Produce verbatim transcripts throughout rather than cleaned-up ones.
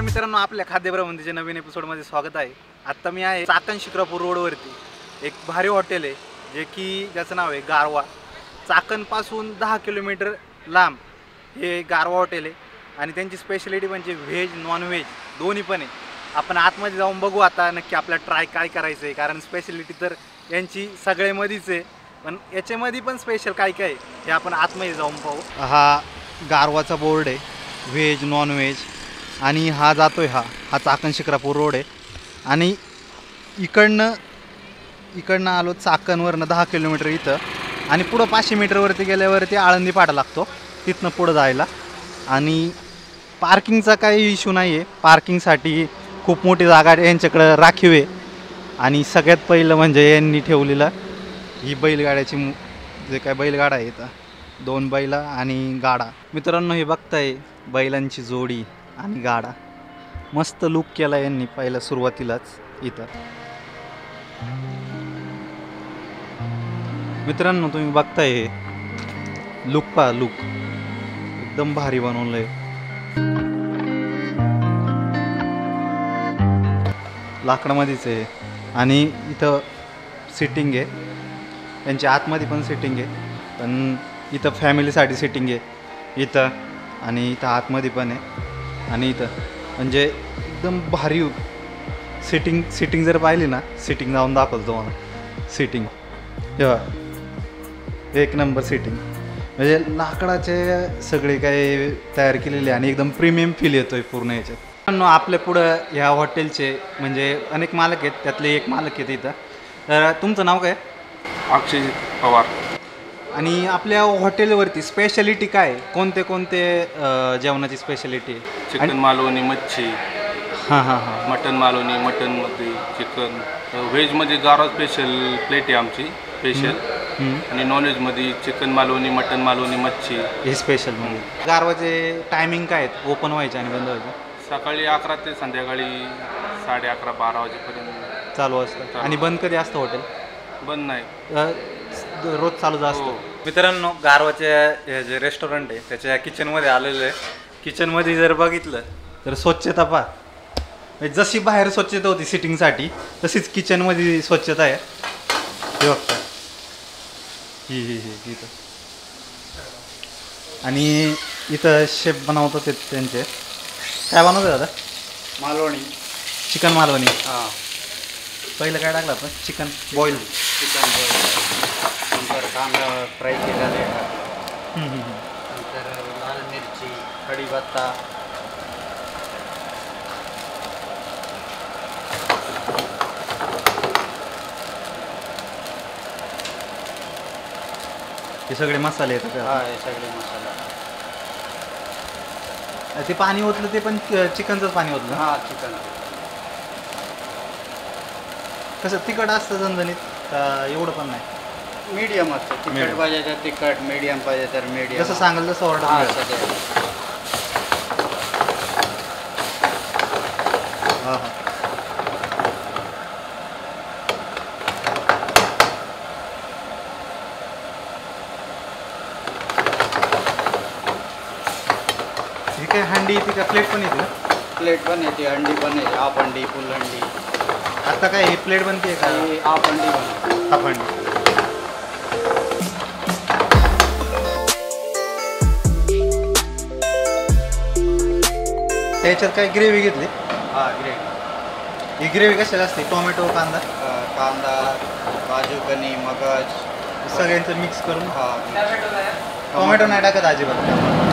नमस्कार मित्रांनो, आपल्या खाद्यभ्रमंतीच्या नवीन एपिसोडमध्ये स्वागत आहे। आत्ता मी आहे चाकण शिक्रापूर रोडवरती एक भारी हॉटेल आहे जे की ज्याचं नाव आहे गारवा। चाकणपासून दहा किलोमीटर लांब हे गारवा हॉटेल आहे आणि त्यांची स्पेशलिटी म्हणजे व्हेज नॉन व्हेज दोन्ही पण आहे। आपण आतमध्ये जाऊन बघू आता नक्की आपल्याला ट्राय काय करायचं आहे, कारण स्पेशलिटी तर यांची सगळ्यामध्येच आहे, पण याच्यामध्ये पण स्पेशल काय काय हे आपण आतमध्ये जाऊन पाहू। हा गारवाचा बोर्ड आहे, व्हेज नॉन व्हेज, आणि हा जातोय हा हा चाकण शिक्रापूर रोड आहे आणि इकडनं इकडनं आलो चाकणवरनं दहा किलोमीटर इथं आणि पुढं पाचशे मीटरवरती गेल्यावरती आळंदी पाडा लागतो, तिथनं पुढं जायला। आणि पार्किंगचा काही इश्यू नाही आहे, पार्किंगसाठी खूप मोठी जागा यांच्याकडं राखीव आहे। आणि सगळ्यात पहिलं म्हणजे यांनी ठेवलेलं ही बैलगाड्याची जे काय बैलगाडा आहे इथं, दोन बैला आणि गाडा। मित्रांनो हे बघताय बैलांची जोडी आणि गाडा, मस्त लुक केला यांनी पहिल्या सुरुवातीलाच इथं। मित्रांनो तुम्ही बघताय हे लुक पहा, लुक एकदम भारी बनवलंय। लाकडामध्येच आहे आणि इथं सिटिंग आहे, त्यांच्या आतमध्ये पण सिटिंग आहे, पण इथं फॅमिलीसाठी सिटिंग आहे इथं, आणि इथं आतमध्ये पण आहे। आणि इथं म्हणजे एकदम भारी सिटिंग सिटिंग जर पाहिली ना, सिटिंग जाऊन दाखवतो तुम्हाला। सिटिंग तेव्हा एक नंबर सिटिंग, म्हणजे लाकडाचे सगळे काही तयार केलेले आणि एकदम प्रीमियम फील येतोय पूर्ण याच्यात। आपल्या पुढं ह्या हॉटेलचे म्हणजे अनेक मालक आहेत, त्यातले एक मालक आहेत इथं। तर तुमचं नाव काय? अक्षय पवार। आणि आपल्या हॉटेलवरती स्पेशालिटी काय, कोणते कोणते जेवणाची स्पेशालिटी? चिकन मालवणी मच्छी, हां हां हां मटन मालवणी, मटनमध्ये चिकन, व्हेजमध्ये गारवा स्पेशल प्लेट आहे आमची स्पेशल, आणि नॉनव्हेजमध्ये चिकन मालवणी, मटन मालवणी, मच्छी हे स्पेशल। म्हणजे गारवाचे टायमिंग काय आहेत, ओपन व्हायचे आणि बंद व्हायचे? सकाळी अकरा ते संध्याकाळी साडे अकरा बारा वाजेपर्यंत चालू असतं। आणि बंद कधी असतं हॉटेल? बंद नाही, रोज चालूच असतो। मित्रांनो गारवाचे जे रेस्टॉरंट आहे त्याच्या किचनमध्ये आलेलं आहे। किचनमध्ये जर बघितलं तर स्वच्छता पहा, जशी बाहेर स्वच्छता होती सिटिंगसाठी तशीच किचनमध्ये स्वच्छता आहे। हे बघता ही ही ही इथं, आणि इथं शेफ बनवतात ते त्यांचे। काय बनवतात दादा? मालवणी, चिकन मालवणी। हां, पहिलं काय टाकलं आपण? चिकन बॉईल, चिकन बॉईल, नंतर कांदा फ्राय केलेला आहे, नंतर लाल मिरची, कढीपत्ता, हे सगळे मसाले आहेत। हा हे सगळे मसाला। ते पाणी ओतलं ते पण चिकनचंच पाणी ओतलं? हां चिकन। कसं तिखट असतं झणझणीत का एवढं पण नाही? मीडियम असतं, तिखट पाहिजे तर तिखट, मीडियम पाहिजे तर मीडियम, जसं सांगाल तसं ऑर्डर। हां हां हां ही काय हंडी येते का प्लेट पण येते? प्लेट पण येते, हंडी पण येते, हाफ हंडी, फुल हंडी। आता काय ही प्लेट बनते का? हाफ हंडी बनते, हाफ हंडी। त्याच्यात काय ग्रेव्ही घेतली? हां ग्रेव्ही। ही ग्रेव्ही कशाला असते? टोमॅटो, कांदा, कांदा, काजू, कनी, मगज सगळ्यांचं मिक्स करून। हां, टोमॅटो नाही टाकत अजिबात।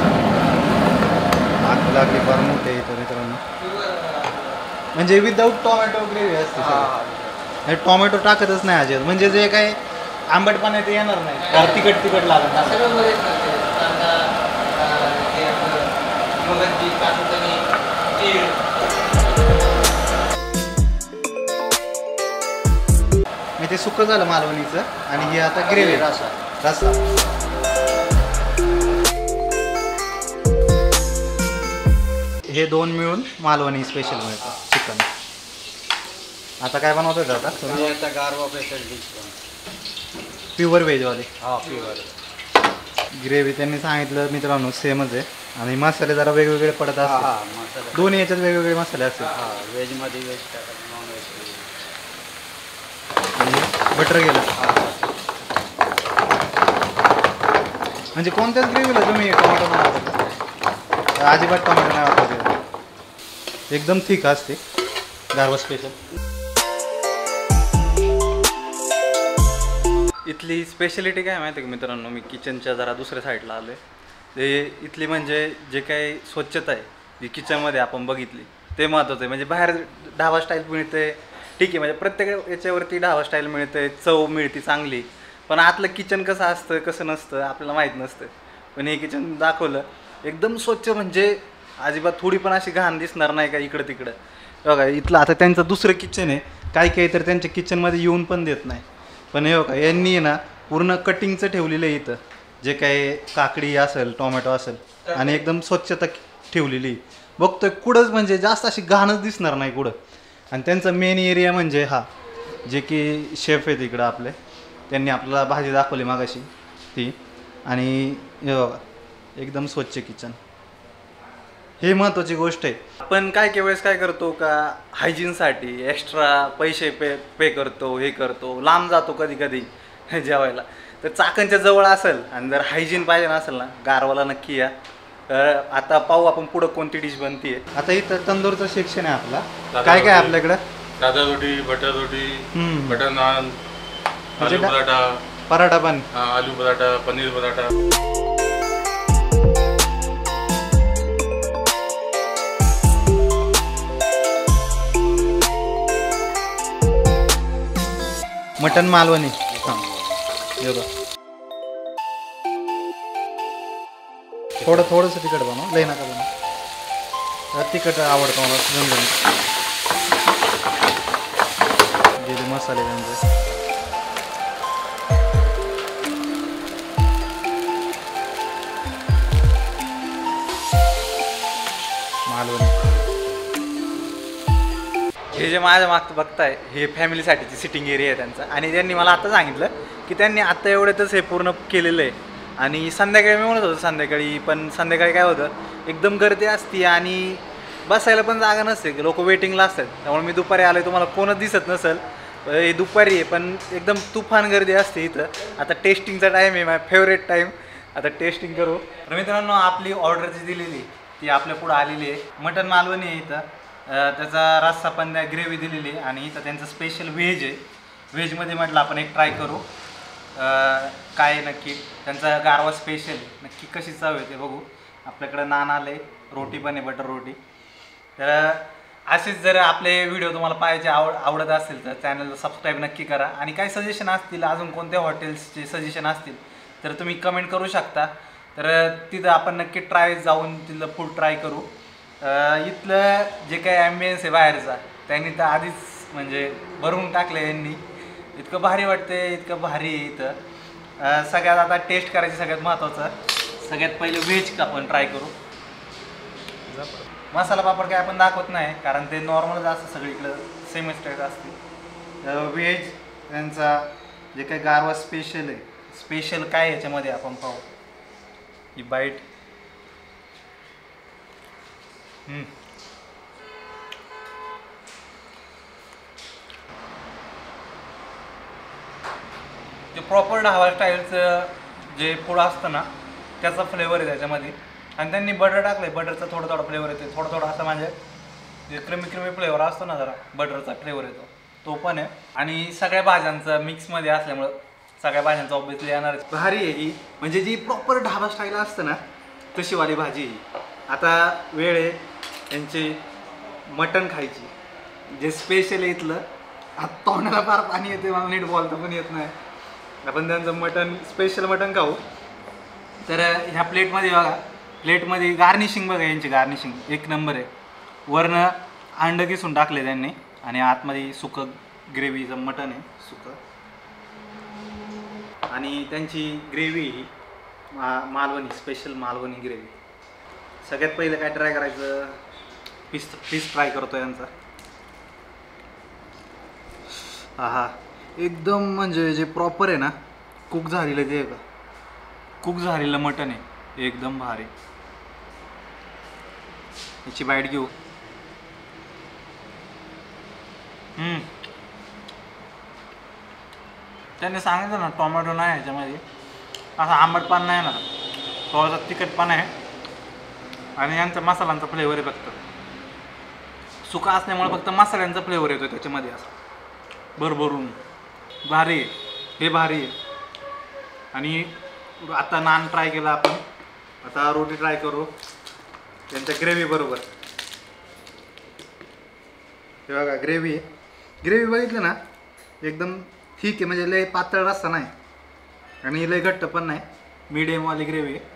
आग लागली फार मोठे इथं मित्रांनो, म्हणजे विदाऊट टोमॅटो ग्रेव्ही असते। हां, टोमॅटो टाकतच नाही अजिबात, म्हणजे जे काही आंबटपणा ते येणार नाही, कारण तिखट तिखट लागत मी ते सुकं झालं मालवणीचं, आणि हे आता ग्रेव्ही रसा रसा। हे दोन मिळून मालवणी स्पेशल मिळतं चिकन। आता काय बनवतोय दादा? आता गारवा स्पेशल डिश प्युअर व्हेजवाले। हां प्युअर। ग्रेव्ही त्यांनी सांगितलं मित्रांनो सेमच आहे, आणि मसाले जरा वेगवेगळे पडत हा असतात. हा मसाला दोन्ही याच्यात वेगवेगळे मसाले असतील. हा व्हेजमध्ये व्हेज टाका नॉन व्हेज आणि बटर गेलं. म्हणजे कोणत्याच ग्रेव्हीला तुम्ही टोमॅटो नाही वापरत? अजिबात टोमॅटो नाही वापरत. एकदम थिक असते गारवा स्पेशल. इथली स्पेशलिटी काय माहिती आहे का मित्रांनो, मी किचनच्या जरा दुसऱ्या साईडला आलो आहे. ते इथली म्हणजे जे काही स्वच्छता आहे जी किचनमध्ये आपण बघितली ते महत्त्वाचं आहे. म्हणजे बाहेर ढाबा स्टाईल मिळते ठीक आहे, म्हणजे प्रत्येक याच्यावरती ढाबा स्टाईल मिळते, चव मिळते चांगली, पण आतलं किचन कसं असतं कसं नसतं आपल्याला माहीत नसतं. पण हे किचन दाखवलं एकदम स्वच्छ, म्हणजे अजिबात थोडी पण अशी घाण दिसणार नाही का इकडं तिकडं. बघा इथलं आता त्यांचं दुसरं किचन आहे, काही काही तर त्यांच्या किचनमध्ये येऊन पण देत नाही. पण हे बघा यांनी ना पूर्ण कटिंगचं ठेवलेलं आहे इथं, जे काही काकडी असेल टोमॅटो असेल आणि एकदम स्वच्छता ठेवलेली. बघतोय कुठंच म्हणजे जास्त अशी घाणच दिसणार नाही कुठं. आणि त्यांचा मेन एरिया म्हणजे हा, जे की शेफ आहेत इकडं आपले, त्यांनी आपल्याला भाजी दाखवली मागाशी ती. आणि हे बघा एकदम स्वच्छ किचन, हे महत्त्वाची गोष्ट आहे. आपण काय काही वेळेस काय करतो का हायजीनसाठी एक्स्ट्रा पैसे पे पे करतो, हे करतो, लांब जातो कधी कधी जेवायला. तर चाकणच्या जवळ असेल आणि जर हायजीन पाहिजे नसेल ना, गारवाला नक्की या. तर आता पाहू आपण पुढं कोणती डिश बनते. आता इथं तंदूरचं सेक्शन आहे आपला. काय काय आपल्याकडं? साधा रोटी, बटर रोटी, हम्म. बटर नान, म्हणजे आलू डा- पराठा, पराठा पण. हा, आलू पराठा, पनीर पराठा. मटन मालवणी. हां हे बघा थोडं थोडंसं तिखट बनव, लई नका बनव. तिखट आवडतं मला झणझणीत. गेले मसाले त्यांचे. मालवणी. हे जे माझ्या मागचं बघताय हे फॅमिलीसाठीची सिटिंग एरिया आहे त्यांचा. आणि त्यांनी मला आता सांगितलं की त्यांनी आत्ता एवढ्यातच हे पूर्ण केलेलं आहे. आणि संध्याकाळी मी म्हणत होतो संध्याकाळी, पण संध्याकाळी काय होतं एकदम गर्दी असते आणि बसायला पण जागा नसते, लोक वेटिंगला असतात. त्यामुळे मी दुपारी आलो, तुम्हाला कोणच दिसत नसेल, हे दुपारी आहे पण एकदम तुफान गर्दी असते इथं. आता टेस्टिंगचा टाईम आहे, माझा फेवरेट टाईम. आता टेस्टिंग करू. तर मित्रांनो आपली ऑर्डर जी दिलेली ती आपल्या पुढं आलेली आहे. मटन मालवणी आहे इथं. त्याचा रस्सा पण ग्रेव्ही दिलेली आहे. आणि इथं त्यांचं स्पेशल व्हेज आहे. व्हेजमध्ये म्हटलं आपण एक ट्राय करू काय नक्की त्यांचा गारवा स्पेशल नक्की कशी चव आहे ते बघू. आपल्याकडं नान आले, रोटी पण आहे, बटर रोटी. तर असेच जर आपले व्हिडिओ तुम्हाला पाहायचे आवड आवडत असतील तर चॅनलला सबस्क्राईब नक्की करा. आणि काही सजेशन असतील, अजून कोणत्या हॉटेल्सचे सजेशन असतील तर तुम्ही कमेंट करू शकता. तर तिथं आपण नक्की ट्राय जाऊन तिथलं फूड ट्राय करू. इथलं जे काही ॲम्बियन्स आहे बाहेरचा त्यांनी तर आधीच म्हणजे भरून टाकलं यांनी. इतकं भारी वाटते, इतकं भारी आहे इथं. सगळ्यात आता टेस्ट करायची सगळ्यात महत्त्वाचं. सगळ्यात पहिले व्हेज आपण ट्राय करू. मसाला पापड काय आपण दाखवत नाही कारण ते नॉर्मलच असतं, सगळीकडं सेमच टाईप असते. व्हेज त्यांचा जे काही गारवा स्पेशल आहे, स्पेशल काय याच्यामध्ये आपण पाहू. ही बाईट ते प्रॉपर ढाबा स्टाईलचं जे फूड असतं ना त्याचा फ्लेवर आहे त्याच्यामध्ये. आणि त्यांनी बटर टाकलं आहे, बटरचा थोडा थोडा फ्लेवर येतो, थोडा थोडा असं म्हणजे जे क्रिमी क्रिमी फ्लेवर असतो ना जरा बटरचा फ्लेवर येतो तो पण आहे. आणि सगळ्या भाज्यांचं मिक्समध्ये असल्यामुळं सगळ्या भाज्यांचं ऑब्विसली येणार. भारी आहे ही, म्हणजे जी प्रॉपर ढाबा स्टाईल असतं ना तशी वाली भाजी ही. आता वेळ आहे त्यांची मटण खायची, जे स्पेशल आहे इथलं. आता तोंडाला फार पाणी येते, मला नीट बोलता पण येत नाही. आपण त्यांचं मटण स्पेशल मटण खाऊ. तर ह्या प्लेटमध्ये बघा, प्लेटमध्ये गार्निशिंग बघा, यांची गार्निशिंग एक नंबर आहे. वरनं अंड किसून टाकले त्यांनी आणि आतमध्ये सुकं ग्रेव्हीचं मटण आहे सुकं. आणि त्यांची ग्रेव्ही ही मा मालवणी स्पेशल मालवणी ग्रेव्ही. सगळ्यात पहिलं काय ट्राय करायचं, पीस पीस ट्राय करतो यांचा. हा हा एकदम म्हणजे जे प्रॉपर आहे ना कुक झालेलं ते का कुक झालेलं मटण आहे एकदम भारी. याची बाईट घेऊ. हम्म. त्यांनी सांगितलं ना टोमॅटो नाही ह्याच्यामध्ये, असा आंबटपणा नाही ना, थोडासा तिखटपणा आहे आणि यांचा मसाल्यांचा फ्लेवर आहे. फक्त सुका असल्यामुळे फक्त मसाल्यांचा फ्लेवर येतो त्याच्यामध्ये असं भरभरून. भारी आहे हे, भारी आहे. आणि आता नान ट्राय केला आपण, आता रोटी ट्राय करू त्यांच्या ग्रेव्ही बरोबर. हे बघा ग्रेव्ही, ग्रेव्ही बघितलं ना एकदम ठीक आहे, म्हणजे लय पातळ रस्सा नाही आणि लय घट्ट पण नाही, मीडियमवाली ग्रेव्ही आहे.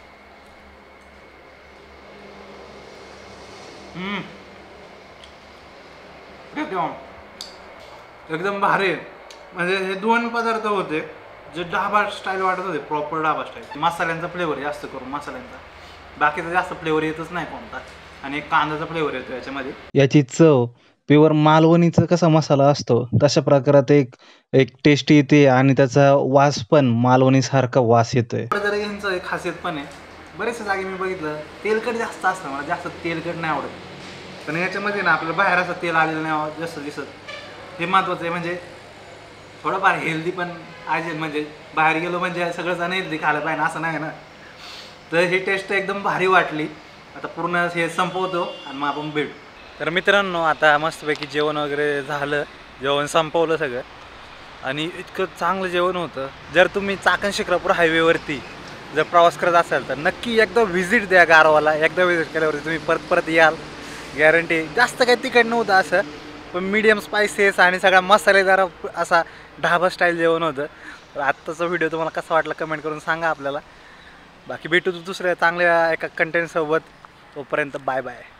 हम्म. एकदम भारी आहे. म्हणजे हे दोन पदार्थ होते जे ढाबा स्टाईल वाटत होते, प्रॉपर ढाबा स्टाईल. मसाल्यांचा फ्लेवर जास्त करून मसाल्यांचा, बाकीचा जास्त फ्लेवर येतच नाही कोणता. आणि एक कांद्याचा फ्लेवर येतो याच्यामध्ये. याची चव प्युअर मालवणीचा कसा मसाला असतो तशा प्रकारात एक एक टेस्ट येते आणि त्याचा वास पण मालवणीसारखा वास येतोय. जर यांचं एक खासियत पण आहे, बरेचशा जागी मी बघितलं तेलकट जास्त असतं, मला जास्त तेलकट नाही आवडत. पण याच्यामध्ये ना आपल्याला बाहेर असं तेल आलेलं नाही जास्त दिसत, हे महत्त्वाचं आहे. म्हणजे थोडंफार हेल्दी पण आहे, म्हणजे बाहेर गेलो म्हणजे सगळं जण हेल्दी खायला पाहिजे असं नाही ना. तर ही टेस्ट एकदम भारी वाटली. आता पूर्ण हे संपवतो आणि मग आपण भेटू. तर मित्रांनो आता मस्तपैकी जेवण वगैरे झालं, जेवण संपवलं सगळं आणि इतकं चांगलं जेवण होतं. जर तुम्ही चाकण शिक्रापूर हायवेवरती जर प्रवास करत असाल तर नक्की एकदा व्हिजिट द्या गारवाला. एकदा व्हिजिट केल्यावरती तुम्ही परत परत याल, गॅरंटी. जास्त काही तिखट नव्हतं असं, पण मीडियम स्पायसेस आणि सगळा मसालेदार असा ढाबा स्टाईल जेवण होतं. तर आत्ताचा व्हिडिओ तुम्हाला कसा वाटला कमेंट करून सांगा आपल्याला. बाकी भेटू दुसऱ्या चांगल्या एका कंटेंटसोबत. तोपर्यंत बाय बाय.